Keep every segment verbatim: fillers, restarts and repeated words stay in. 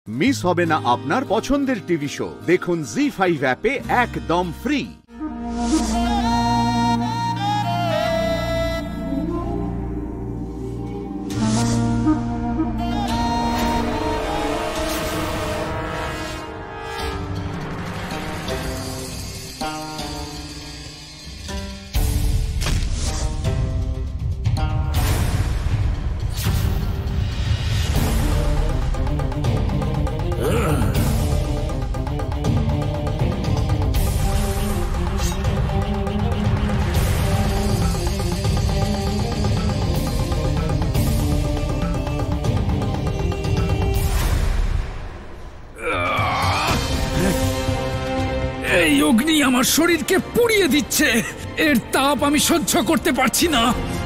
Miss হবে না আপনার পছন্দের টিভি শো। দেখুন জি ফাইভ অ্যাপে একদম ফ্রি। এই অগ্নি আমার শরীরকে পুড়িয়ে দিচ্ছে, এর তাপ আমি সহ্য করতে পারছি না।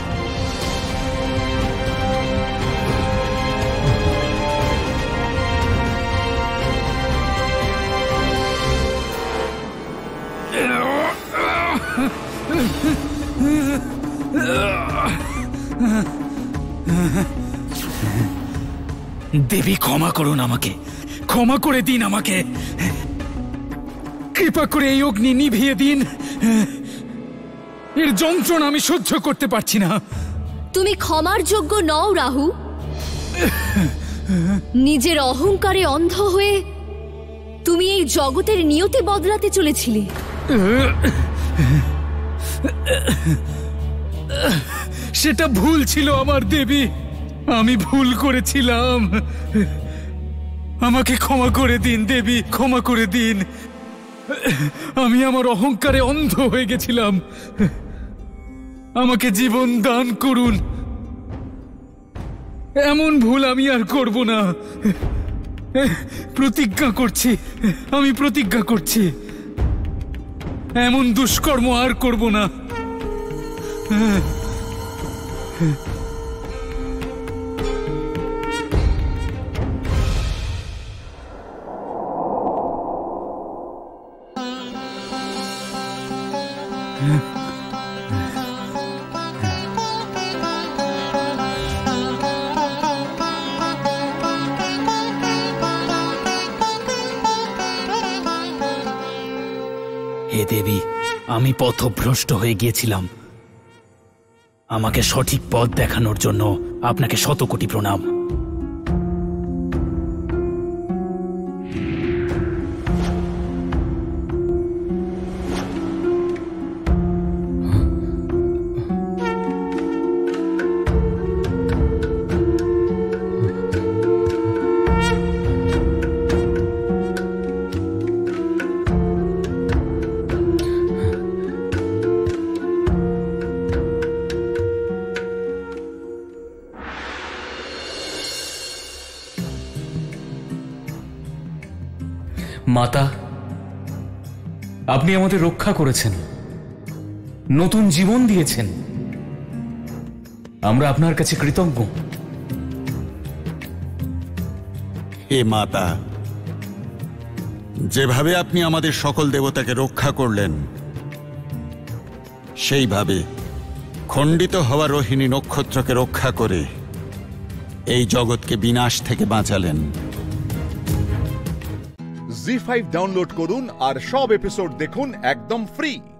দেবী ক্ষমা করুন আমাকে, ক্ষমা করে দিন আমাকে, কৃপা করে এই অগ্নি নিভিয়ে দিন, এর যন্ত্রণা আমি সহ্য করতে পারছি না। তুমি ক্ষমার যোগ্য নও রাহু। নিজের অহংকারে অন্ধ হয়ে তুমি এই জগতের নিয়তি বদলাতে চলেছিলে। সেটা ভুল ছিল আমার দেবী, আমি ভুল করেছিলাম, আমাকে ক্ষমা করে দিন দেবী, ক্ষমা করে দিন। আমি আমার অহংকারে অন্ধ হয়ে গেছিলাম, আমাকে জীবন দান করুন, এমন ভুল আমি আর করব না। প্রতিজ্ঞা করছি, আমি প্রতিজ্ঞা করছি, এমন দুষ্কর্ম আর করব না। হে দেবী, আমি পথভ্রষ্ট হয়ে গিয়েছিলাম, আমাকে সঠিক পথ দেখানোর জন্য আপনাকে শত কোটি প্রণাম। মাতা, আপনি আমাদের রক্ষা করেছেন, নতুন জীবন দিয়েছেন, আমরা আপনার কাছে কৃতজ্ঞ। হে মাতা, যেভাবে আপনি আমাদের সকল দেবতাকে রক্ষা করলেন, সেইভাবে খণ্ডিত হওয়া রোহিণী নক্ষত্রকে রক্ষা করে এই জগৎকে বিনাশ থেকে বাঁচালেন। জি ফাইভ ডাউনলোড করুন আর সব এপিসোড দেখুন একদম ফ্রি।